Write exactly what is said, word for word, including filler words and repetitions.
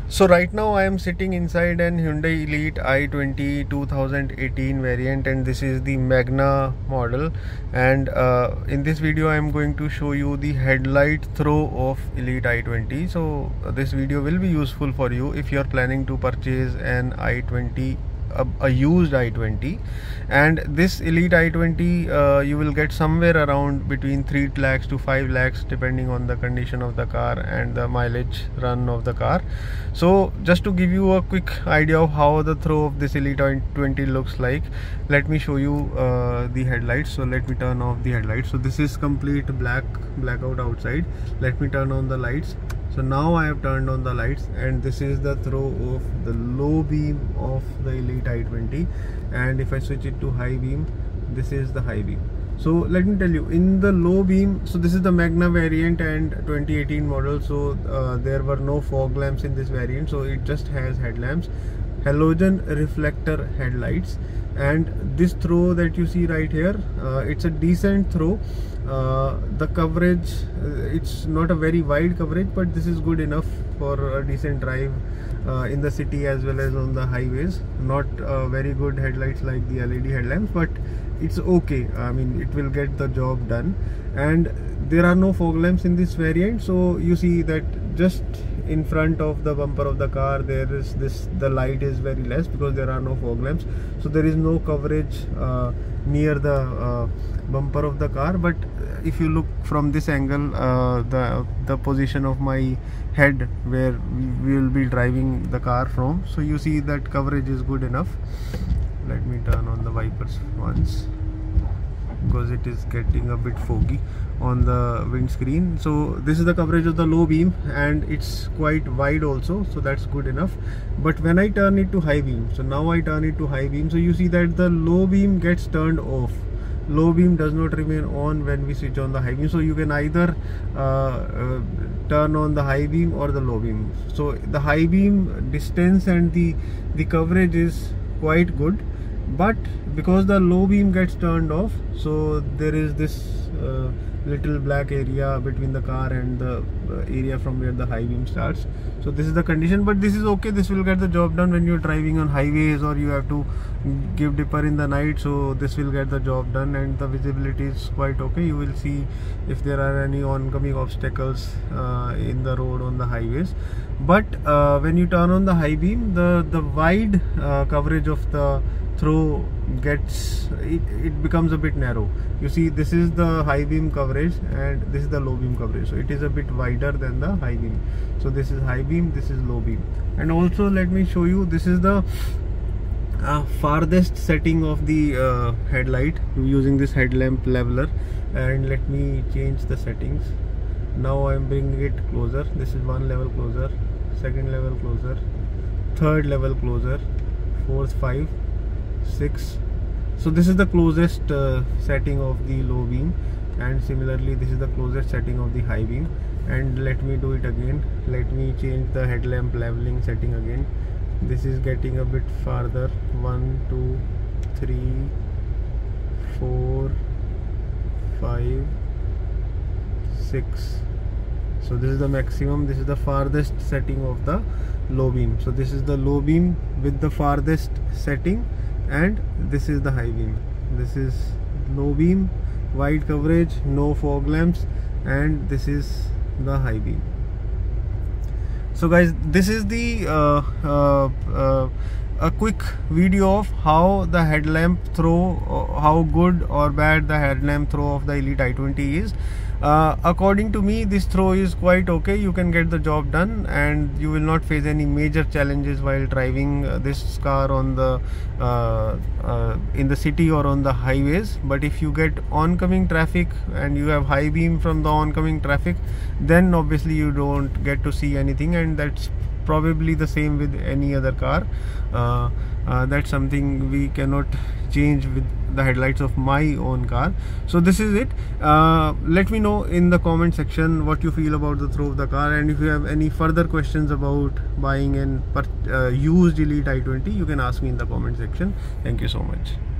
So right now I am sitting inside an Hyundai Elite i twenty twenty eighteen variant, and this is the Magna model. And uh, in this video I am going to show you the headlight throw of Elite i twenty. So uh, this video will be useful for you if you are planning to purchase an i twenty, a, a used i twenty. And this Elite i twenty uh, you will get somewhere around between three lakhs to five lakhs depending on the condition of the car and the mileage run of the car. So just to give you a quick idea of how the throw of this Elite i twenty looks like, let me show you uh, the headlights. So let me turn off the headlights. So this is complete black blackout outside. Let me turn on the lights. So now I have turned on the lights, and this is the throw of the low beam of the Elite i twenty. And if I switch it to high beam, this is the high beam. So let me tell you, in the low beam, so this is the Magna variant and twenty eighteen model. So uh, there were no fog lamps in this variant, so it just has headlamps, halogen reflector headlights. And this throw that you see right here, uh, it's a decent throw. Uh, the coverage, uh, it's not a very wide coverage, but this is good enough for a decent drive uh, in the city as well as on the highways. Not uh, very good headlights like the L E D headlamps, but it's okay. I mean, it will get the job done. And there are no fog lamps in this variant, so you see that just in front of the bumper of the car there is this, the light is very less because there are no fog lamps. So there is no coverage uh, near the uh, bumper of the car. But if you look from this angle, uh, the the position of my head where we will be driving the car from, so you see that coverage is good enough. Let me turn on the wipers once, because it is getting a bit foggy on the windscreen. So this is the coverage of the low beam, and it's quite wide also, so that's good enough. But when I turn it to high beam, so now I turn it to high beam, so you see that the low beam gets turned off. Low beam does not remain on when we switch on the high beam. So you can either uh, uh, turn on the high beam or the low beam. So the high beam distance and the the coverage is quite good, but because the low beam gets turned off, so there is this uh, little black area between the car and the uh, area from where the high beam starts. So this is the condition, but this is okay. This will get the job done when you're driving on highways or you have to give dipper in the night. So this will get the job done, and the visibility is quite okay. You will see if there are any oncoming obstacles uh, in the road on the highways. But uh, when you turn on the high beam, the the wide uh, coverage of the throw gets, it, it becomes a bit narrow. You see, this is the high beam coverage and this is the low beam coverage, so it is a bit wider than the high beam. So this is high beam, this is low beam. And also let me show you, this is the uh, farthest setting of the uh, headlight using this headlamp leveler. And let me change the settings. Now I am bringing it closer. This is one level closer, second level closer, third level closer, fourth, five, six. So this is the closest uh, setting of the low beam, and similarly this is the closest setting of the high beam. And let me do it again. Let me change the headlamp leveling setting again. This is getting a bit farther. One, two, three, four, five, six. So this is the maximum. This is the farthest setting of the low beam. So this is the low beam with the farthest setting, and this is the high beam. This is low beam, wide coverage, no fog lamps, and this is the high beam. So guys, this is the uh, uh, uh, a quick video of how the headlamp throw, uh, how good or bad the headlamp throw of the Elite i twenty is. Uh, according to me, this throw is quite okay. You can get the job done, and you will not face any major challenges while driving uh, this car on the uh, uh, in the city or on the highways. But if you get oncoming traffic and you have high beam from the oncoming traffic, then obviously you don't get to see anything, and that's probably the same with any other car. Uh, uh, that's something we cannot change with the headlights of my own car. So this is it. Uh, let me know in the comment section what you feel about the throw of the car, and if you have any further questions about buying an uh, used Elite i twenty, you can ask me in the comment section. Thank you so much.